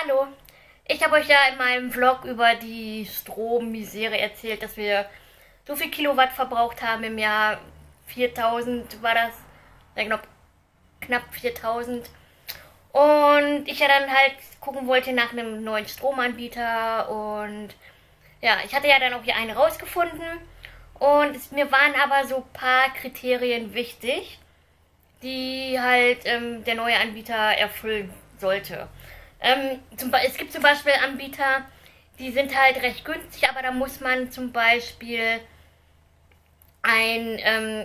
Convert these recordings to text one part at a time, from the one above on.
Hallo, ich habe euch ja in meinem Vlog über die Strommisere erzählt, dass wir so viel Kilowatt verbraucht haben im Jahr. 4000 war das, ja genau, knapp 4000. Und ich ja dann halt gucken wollte nach einem neuen Stromanbieter und ja, ich hatte ja dann auch hier einen rausgefunden und mir waren aber so ein paar Kriterien wichtig, die halt der neue Anbieter erfüllen sollte. Es gibt zum Beispiel Anbieter, die sind halt recht günstig, aber da muss man zum Beispiel ein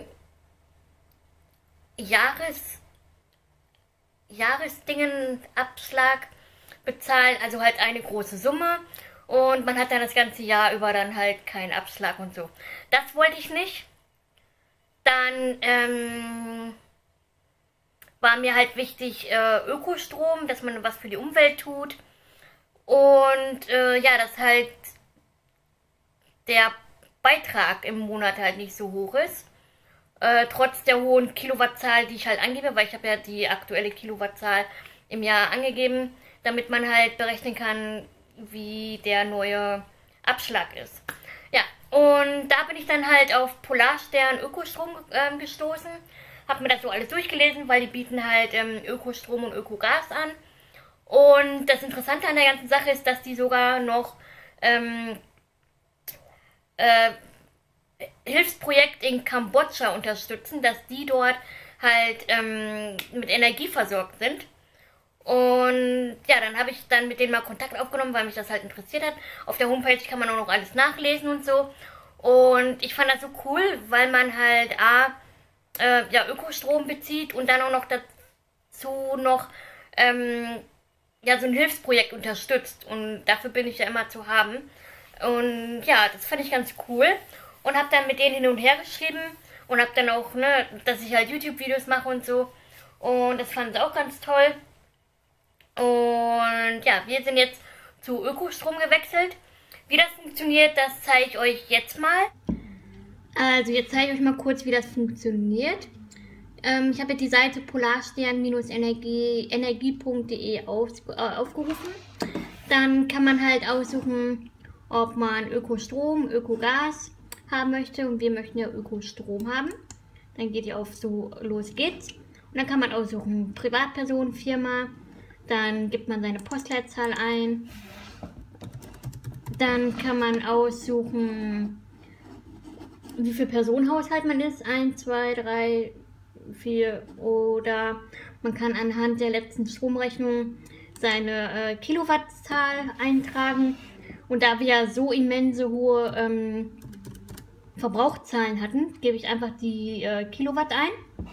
Jahresdingenabschlag bezahlen, also halt eine große Summe. Und man hat dann das ganze Jahr über dann halt keinen Abschlag und so. Das wollte ich nicht. Dann war mir halt wichtig Ökostrom, dass man was für die Umwelt tut. Und ja, dass halt der Beitrag im Monat halt nicht so hoch ist. Trotz der hohen Kilowattzahl, die ich halt angebe, weil ich habe ja die aktuelle Kilowattzahl im Jahr angegeben, damit man halt berechnen kann, wie der neue Abschlag ist. Ja, und da bin ich dann halt auf Polarstern Ökostrom gestoßen. Habe mir das so alles durchgelesen, weil die bieten halt Ökostrom und Ökogas an. Und das Interessante an der ganzen Sache ist, dass die sogar noch Hilfsprojekt in Kambodscha unterstützen, dass die dort halt mit Energie versorgt sind. Und ja, dann habe ich dann mit denen mal Kontakt aufgenommen, weil mich das halt interessiert hat. Auf der Homepage kann man auch noch alles nachlesen und so. Und ich fand das so cool, weil man halt ja, Ökostrom bezieht und dann auch noch dazu noch ja, so ein Hilfsprojekt unterstützt. Und dafür bin ich ja immer zu haben. Und ja, das fand ich ganz cool. Und habe dann mit denen hin und her geschrieben. Und habe dann auch, ne, dass ich halt YouTube-Videos mache und so. Und das fanden sie auch ganz toll. Und ja, wir sind jetzt zu Ökostrom gewechselt. Wie das funktioniert, das zeige ich euch jetzt mal. Also jetzt zeige ich euch mal kurz, wie das funktioniert. Ich habe jetzt die Seite polarstern-energie.de aufgerufen. Dann kann man halt aussuchen, ob man Ökostrom, Ökogas haben möchte. Und wir möchten ja Ökostrom haben. Dann geht ihr auf so, los geht's. Und dann kann man aussuchen, Privatperson, Firma. Dann gibt man seine Postleitzahl ein. Dann kann man aussuchen, wie viel Personenhaushalt man ist. 1, 2, 3, 4. Oder man kann anhand der letzten Stromrechnung seine Kilowattzahl eintragen. Und da wir ja so immense hohe Verbrauchszahlen hatten, gebe ich einfach die Kilowatt ein.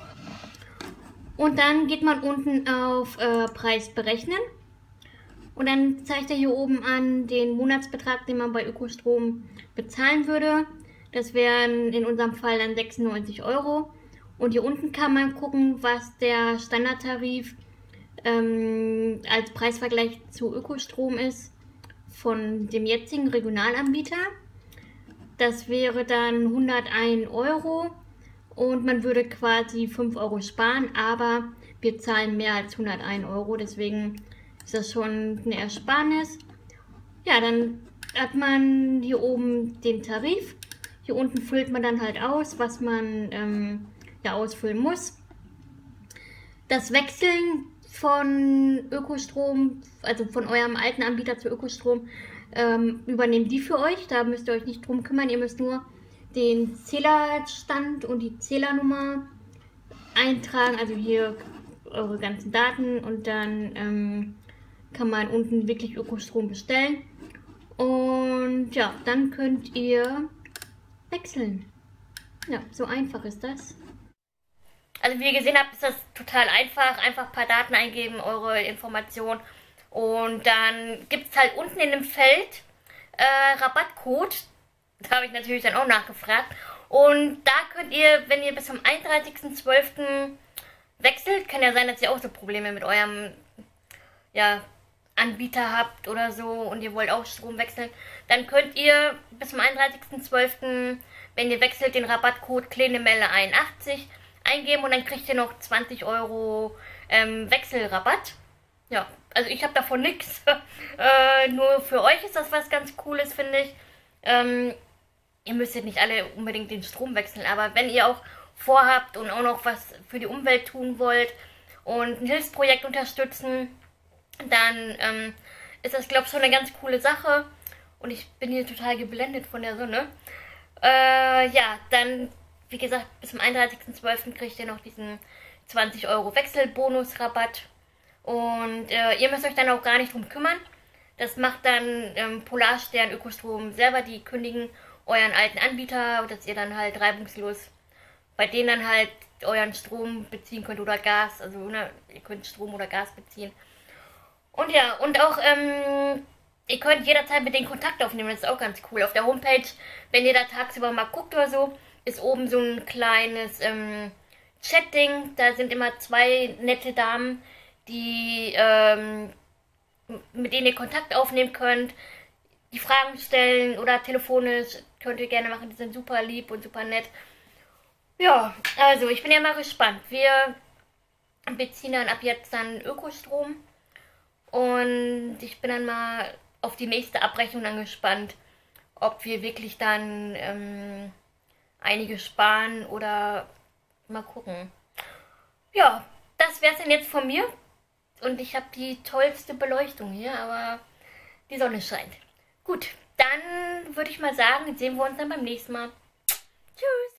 Und dann geht man unten auf Preis berechnen. Und dann zeigt er hier oben an den Monatsbetrag, den man bei Ökostrom bezahlen würde. Das wären in unserem Fall dann 96 Euro. Und hier unten kann man gucken, was der Standardtarif als Preisvergleich zu Ökostrom ist von dem jetzigen Regionalanbieter. Das wäre dann 101 Euro. Und man würde quasi 5 Euro sparen, aber wir zahlen mehr als 101 Euro, deswegen ist das schon eine Ersparnis. Ja, dann hat man hier oben den Tarif. Hier unten füllt man dann halt aus, was man ja ausfüllen muss. Das Wechseln von Ökostrom, also von eurem alten Anbieter zu Ökostrom, übernehmen die für euch. Da müsst ihr euch nicht drum kümmern, ihr müsst nur den Zählerstand und die Zählernummer eintragen, also hier eure ganzen Daten, und dann kann man unten wirklich Ökostrom bestellen. Und ja, dann könnt ihr wechseln. Ja, so einfach ist das. Also wie ihr gesehen habt, ist das total einfach. Einfach ein paar Daten eingeben, eure Informationen. Und dann gibt es halt unten in dem Feld Rabattcode. Da habe ich natürlich dann auch nachgefragt. Und da könnt ihr, wenn ihr bis zum 31.12. wechselt, kann ja sein, dass ihr auch so Probleme mit eurem ja, Anbieter habt oder so und ihr wollt auch Strom wechseln, dann könnt ihr bis zum 31.12., wenn ihr wechselt, den Rabattcode Klenemelle81 eingeben und dann kriegt ihr noch 20 Euro Wechselrabatt. Ja, also ich habe davon nichts. Nur für euch ist das was ganz Cooles, finde ich. Ihr müsst ja nicht alle unbedingt den Strom wechseln, aber wenn ihr auch vorhabt und auch noch was für die Umwelt tun wollt und ein Hilfsprojekt unterstützen, dann ist das, glaube ich, schon eine ganz coole Sache. Und ich bin hier total geblendet von der Sonne. Ja, dann, wie gesagt, bis zum 31.12. kriegt ihr noch diesen 20 € Wechselbonusrabatt. Und ihr müsst euch dann auch gar nicht drum kümmern. Das macht dann Polarstern Ökostrom selber. Die kündigen euren alten Anbieter, dass ihr dann halt reibungslos bei denen dann halt euren Strom beziehen könnt oder Gas. Also ne, ihr könnt Strom oder Gas beziehen. Und ja, und auch ihr könnt jederzeit mit denen Kontakt aufnehmen. Das ist auch ganz cool. Auf der Homepage, wenn ihr da tagsüber mal guckt oder so, ist oben so ein kleines Chat-Ding. Da sind immer 2 nette Damen, die mit denen ihr Kontakt aufnehmen könnt, die Fragen stellen oder telefonisch könnt ihr gerne machen. Die sind super lieb und super nett. Ja, also ich bin ja mal gespannt. Wir beziehen dann ab jetzt dann Ökostrom und ich bin dann mal auf die nächste Abrechnung dann gespannt, ob wir wirklich dann einige sparen oder mal gucken. Ja, das wäre es dann jetzt von mir. Und ich habe die tollste Beleuchtung hier, aber die Sonne scheint. Gut, dann würde ich mal sagen, sehen wir uns dann beim nächsten Mal. Tschüss!